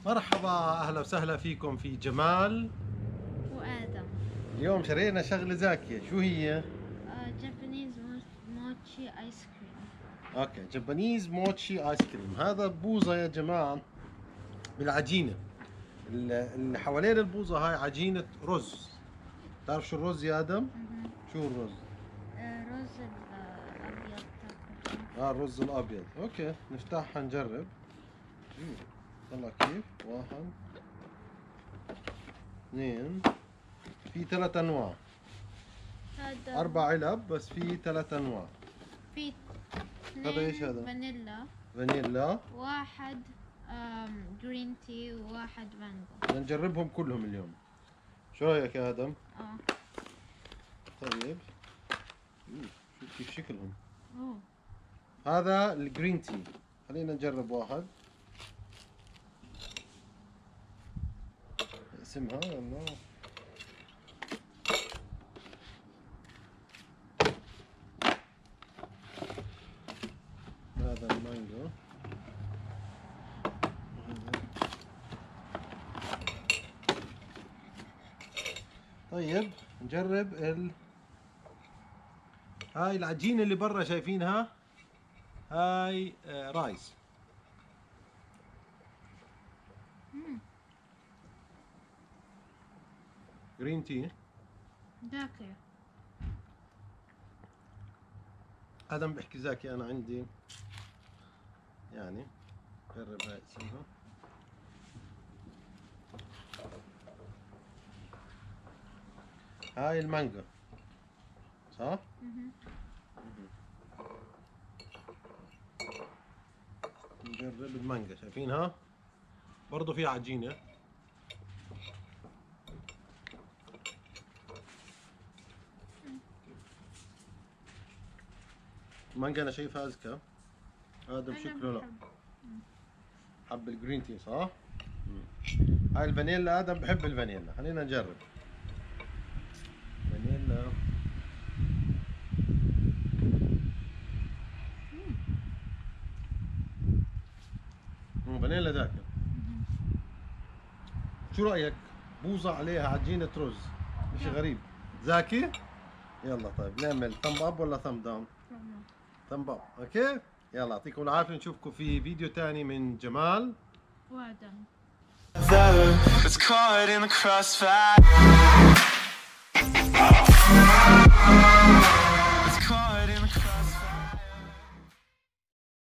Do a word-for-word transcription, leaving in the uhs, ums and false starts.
مرحبا، اهلا وسهلا فيكم في جمال وآدم. اليوم شرينا شغلة زاكية. شو هي؟ جابانيز موتشي آيس كريم. اوكي، جابانيز موتشي ايس كريم. هذا بوظة يا جماعة بالعجينة. اللي حوالين البوظة هاي عجينة رز. تعرف شو الرز يا آدم؟ شو الرز؟ آه رز الأبيض. اه الرز الأبيض. اوكي نفتحها نجرب. طلع كيف؟ واحد اثنين، في ثلاث انواع. هذا اربع علب بس في ثلاث انواع. في هذا ايش هذا؟ فانيلا. فانيلا. واحد جرين تي وواحد مانجو. بدنا نجربهم كلهم اليوم. شو رايك يا ادم؟ اه طيب شوف كيف شكلهم. اوه هذا الجرين تي. خلينا نجرب واحد. اسمها ولا هذا المانجو. طيب نجرب ال هاي العجينة اللي برا شايفينها؟ هاي آه رايس. جرين تي. زاكية. ادم بحكي زاكي، انا عندي يعني جرب هاي اسمها. هاي المانجا صح؟ نجرب المانجا. شايفينها؟ برضو فيها عجينة. المانجا انا شايفها اذكى. هذا شكله لا. حب الجرين تي صح؟ مم. هاي الفانيلا. ادم بحب الفانيلا. خلينا نجرب فانيلا. مم. فانيلا ذاكر. شو رايك؟ بوظة عليها عجينة رز. اشي غريب. زاكي؟ يلا طيب نعمل ثمب اب ولا ثمب داون؟ ثمب اب. اوكي يلا يعطيكم العافية. نشوفكم في فيديو تاني من جمال وآدم. It's caught in the crossfire.